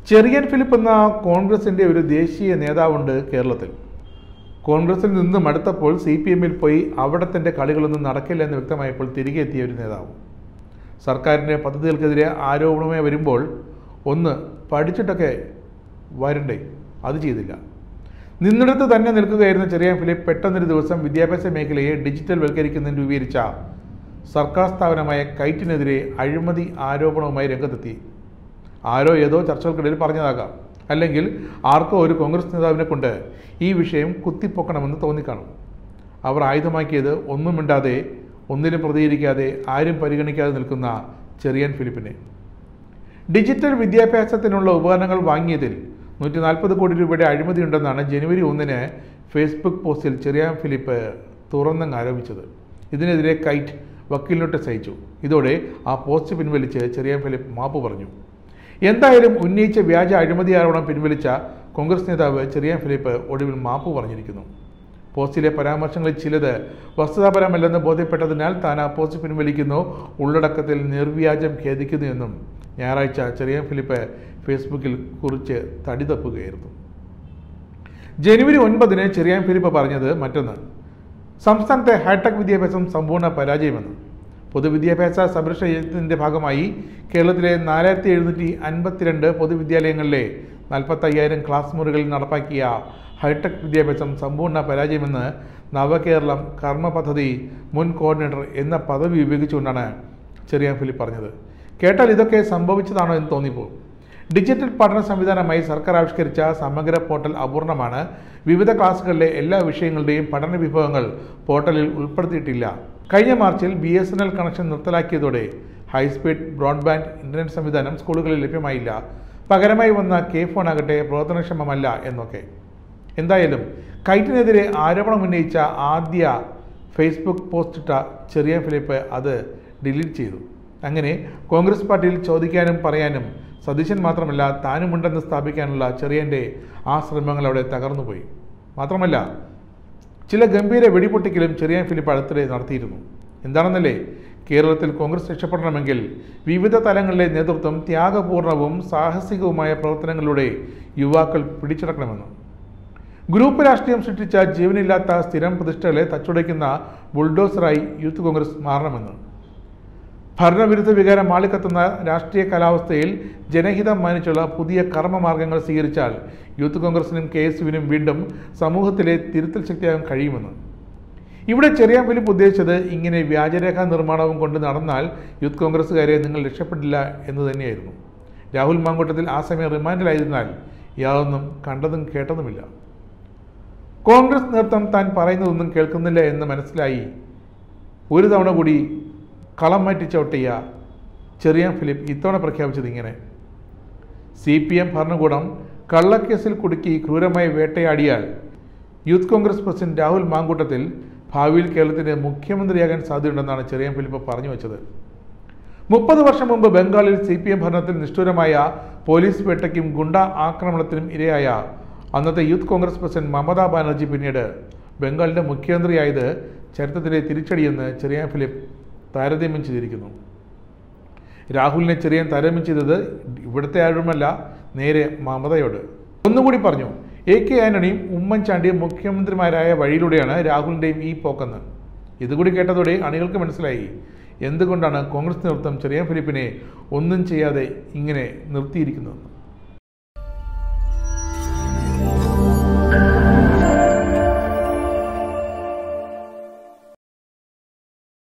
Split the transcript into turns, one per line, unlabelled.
Cherian Philip എന്ന കോൺഗ്രസിൻ്റെ ഒരു ദേശീയ നേതാവുണ്ട് കേരളത്തിൽ. കോൺഗ്രസിൽ നിന്ന് മടുത്തപ്പോൾ CPM-ൽ പോയി അവിടത്തിൻ്റെ കളികളൊന്നും നടക്കില്ല എന്ന് വ്യക്തമായപ്പോൾ തിരികെ എത്തിയ ഒരു നേതാവ്. സർക്കാരിൻ്റെ പദ്ധതികൾക്കെതിരെ ആരോപണമായി വരുമ്പോൾ ഒന്ന് പഠിച്ചിട്ടൊക്കെ വരണ്ടേ, അത് ചെയ്തില്ല. നിന്നിടത്ത് തന്നെ നിൽക്കുകയായിരുന്ന ചെറിയാൻ ഫിലിപ്പ് പെട്ടെന്നൊരു ദിവസം വിദ്യാഭ്യാസ മേഖലയെ ഡിജിറ്റൽ വൽക്കരിക്കുന്നതിന് രൂപീകരിച്ച സർക്കാർ സ്ഥാപനമായ കൈറ്റിനെതിരെ അഴിമതി ആരോപണവുമായി രംഗത്തെത്തി. ആരോ ഏതോ ചർച്ചകൾക്കിടയിൽ പറഞ്ഞതാകാം, അല്ലെങ്കിൽ ആർക്കോ ഒരു കോൺഗ്രസ് നേതാവിനെ കൊണ്ട് ഈ വിഷയം കുത്തിപ്പൊക്കണമെന്ന് തോന്നിക്കാണും. അവർ ആയുധമാക്കിയത് ഒന്നും മിണ്ടാതെ, ഒന്നിനും പ്രതികരിക്കാതെ, ആരും പരിഗണിക്കാതെ നിൽക്കുന്ന ചെറിയാൻ ഫിലിപ്പിനെ. ഡിജിറ്റൽ വിദ്യാഭ്യാസത്തിനുള്ള ഉപകരണങ്ങൾ വാങ്ങിയതിൽ 140 കോടി രൂപയുടെ അഴിമതിയുണ്ടെന്നാണ് ജനുവരി 1-ന് ഫേസ്ബുക്ക് പോസ്റ്റിൽ ചെറിയാൻ ഫിലിപ്പ് തുറന്നങ്ങ് ആരോപിച്ചത്. ഇതിനെതിരെ കൈറ്റ് വക്കീൽ നോട്ടീസ് അയച്ചു. ഇതോടെ ആ പോസ്റ്റ് പിൻവലിച്ച് ചെറിയാൻ ഫിലിപ്പ് മാപ്പ് പറഞ്ഞു. എന്തായാലും ഉന്നയിച്ച വ്യാജ അഴിമതി ആരോപണം പിൻവലിച്ച കോൺഗ്രസ് നേതാവ് ചെറിയാൻ ഫിലിപ്പ് ഒടുവിൽ മാപ്പ് പറഞ്ഞിരിക്കുന്നു. പോസ്റ്റിലെ പരാമർശങ്ങളിൽ ചിലത് വസ്തുതാപരമല്ലെന്ന് ബോധ്യപ്പെട്ടതിനാൽ താൻ ആ പോസ്റ്റ് പിൻവലിക്കുന്നു, ഉള്ളടക്കത്തിൽ നിർവ്യാജം ഖേദിക്കുന്നു എന്നും ഞായറാഴ്ച ചെറിയാൻ ഫിലിപ്പ് ഫേസ്ബുക്കിൽ കുറിച്ച് തടി തപ്പുകയായിരുന്നു. ജനുവരി 9-ന് ചെറിയാൻ ഫിലിപ്പ് പറഞ്ഞത് മറ്റൊന്ന്. സംസ്ഥാനത്തെ ഹൈടെക് വിദ്യാഭ്യാസം സമ്പൂർണ്ണ പരാജയമെന്ന്. പൊതുവിദ്യാഭ്യാസ സംരക്ഷണ യജ്ഞത്തിൻ്റെ ഭാഗമായി കേരളത്തിലെ 4752 പൊതുവിദ്യാലയങ്ങളിലെ 45,000 ക്ലാസ് മുറികളിൽ നടപ്പാക്കിയ ഹൈടെക് വിദ്യാഭ്യാസം സമ്പൂർണ്ണ പരാജയമെന്ന് നവകേരളം കർമ്മ പദ്ധതി മുൻ കോർഡിനേറ്റർ എന്ന പദവി ഉപയോഗിച്ചുകൊണ്ടാണ് ചെറിയാൻ ഫിലിപ്പ് പറഞ്ഞത്. കേട്ടാൽ ഇതൊക്കെ സംഭവിച്ചതാണോ എന്ന് തോന്നിപ്പോകും. ഡിജിറ്റൽ പഠന സംവിധാനമായി സർക്കാർ ആവിഷ്കരിച്ച സമഗ്ര പോർട്ടൽ അപൂർണമാണ്. വിവിധ ക്ലാസുകളിലെ എല്ലാ വിഷയങ്ങളുടെയും പഠന വിഭവങ്ങൾ പോർട്ടലിൽ ഉൾപ്പെടുത്തിയിട്ടില്ല. കഴിഞ്ഞ മാർച്ചിൽ BSNL കണക്ഷൻ നിർത്തലാക്കിയതോടെ ഹൈസ്പീഡ് ബ്രോഡ്ബാൻഡ് ഇന്റർനെറ്റ് സംവിധാനം സ്കൂളുകളിൽ ലഭ്യമായില്ല. പകരമായി വന്ന K-ഫോൺ ആകട്ടെ പ്രവർത്തനക്ഷമമല്ല എന്നൊക്കെ. എന്തായാലും കൈറ്റിനെതിരെ ആരോപണം ഉന്നയിച്ച ആദ്യ ഫേസ്ബുക്ക് പോസ്റ്റിട്ട ചെറിയാൻ ഫിലിപ്പ് അത് ഡിലീറ്റ് ചെയ്തു. അങ്ങനെ കോൺഗ്രസ് പാർട്ടിയിൽ ചോദിക്കാനും പറയാനും സതീശൻ മാത്രമല്ല താനുമുണ്ടെന്ന് സ്ഥാപിക്കാനുള്ള ചെറിയാൻ്റെ ആ ശ്രമങ്ങൾ അവിടെ തകർന്നുപോയി. മാത്രമല്ല ചില ഗംഭീര വെടിപൊട്ടിക്കലും ചെറിയാൻ ഫിലിപ്പ് അടുത്തിടെ നടത്തിയിരുന്നു. എന്താണെന്നല്ലേ, കേരളത്തിൽ കോൺഗ്രസ് രക്ഷപ്പെടണമെങ്കിൽ വിവിധ തലങ്ങളിലെ നേതൃത്വം ത്യാഗപൂർണവും സാഹസികവുമായ പ്രവർത്തനങ്ങളിലൂടെ യുവാക്കൾ പിടിച്ചെടുക്കണമെന്ന്. ഗ്രൂപ്പ് രാഷ്ട്രീയം സൃഷ്ടിച്ച ജീവനില്ലാത്ത സ്ഥിരം പ്രതിഷ്ഠകളെ തച്ചുടയ്ക്കുന്ന ബുൾഡോസറായി യൂത്ത് കോൺഗ്രസ് മാറണമെന്ന്. ഭരണവിരുദ്ധ വികാരം മാളിക്കത്തുന്ന രാഷ്ട്രീയ കാലാവസ്ഥയിൽ ജനഹിതം മാനിച്ചുള്ള പുതിയ കർമ്മമാർഗങ്ങൾ സ്വീകരിച്ചാൽ യൂത്ത് കോൺഗ്രസിനും KSUവിനും വീണ്ടും സമൂഹത്തിലെ തിരുത്തൽ ശക്തിയാകാൻ കഴിയുമെന്ന്. ഇവിടെ ചെറിയാൻ ഫിലിപ്പ് ഉദ്ദേശിച്ചത് ഇങ്ങനെ വ്യാജരേഖാ നിർമ്മാണവും കൊണ്ട് നടന്നാൽ യൂത്ത് കോൺഗ്രസ്സുകാരെ നിങ്ങൾ രക്ഷപ്പെടില്ല എന്ന് തന്നെയായിരുന്നു. രാഹുൽ മാങ്കൂട്ടത്തിൽ ആ സമയം റിമാൻഡിലായതിനാൽ യാതൊന്നും കണ്ടതും കേട്ടതുമില്ല. കോൺഗ്രസ് നേതൃത്വം താൻ പറയുന്നതൊന്നും കേൾക്കുന്നില്ല എന്ന് മനസ്സിലായി ഒരു തവണ കൂടി കളം മാറ്റി ചവിട്ടിയ ചെറിയാൻ ഫിലിപ്പ് ഇത്തവണ പ്രഖ്യാപിച്ചത് ഇങ്ങനെ: CPM ഭരണകൂടം കള്ളക്കേസിൽ കുടുക്കി ക്രൂരമായി വേട്ടയാടിയാൽ യൂത്ത് കോൺഗ്രസ് പ്രസിഡന്റ് രാഹുൽ മാങ്കൂട്ടത്തിൽ ഭാവിയിൽ കേരളത്തിൻ്റെ മുഖ്യമന്ത്രിയാകാൻ സാധ്യതയുണ്ടെന്നാണ് ചെറിയാൻ ഫിലിപ്പ് പറഞ്ഞു വെച്ചത്. 30 വർഷം മുമ്പ് ബംഗാളിൽ CPM ഭരണത്തിൽ നിഷ്ഠൂരമായ പോലീസ് വേട്ടയ്ക്കും ഗുണ്ട ആക്രമണത്തിനും ഇരയായ അന്നത്തെ യൂത്ത് കോൺഗ്രസ് പ്രസിഡന്റ് മമതാ ബാനർജി പിന്നീട് ബംഗാളിൻ്റെ മുഖ്യമന്ത്രിയായത് ചരിത്രത്തിലെ തിരിച്ചടിയെന്ന് ചെറിയാൻ ഫിലിപ്പ് താരതമ്യം ചെയ്തിരിക്കുന്നു. രാഹുലിനെ ചെറിയാൻ താരതമ്യം ചെയ്തത് ഇവിടുത്തെ ആരുമല്ല, നേരെ മമതയോട്. ഒന്നുകൂടി പറഞ്ഞു, AK ആന്റണിയും ഉമ്മൻചാണ്ടിയും മുഖ്യമന്ത്രിമാരായ വഴിയിലൂടെയാണ് രാഹുലിൻ്റെയും ഈ പോക്കെന്ന്. ഇതുകൂടി കേട്ടതോടെ അണികൾക്ക് മനസ്സിലായി എന്തുകൊണ്ടാണ് കോൺഗ്രസ് നേതൃത്വം ചെറിയാൻ ഫിലിപ്പിനെ ഒന്നും ചെയ്യാതെ ഇങ്ങനെ നിർത്തിയിരിക്കുന്നതെന്ന്.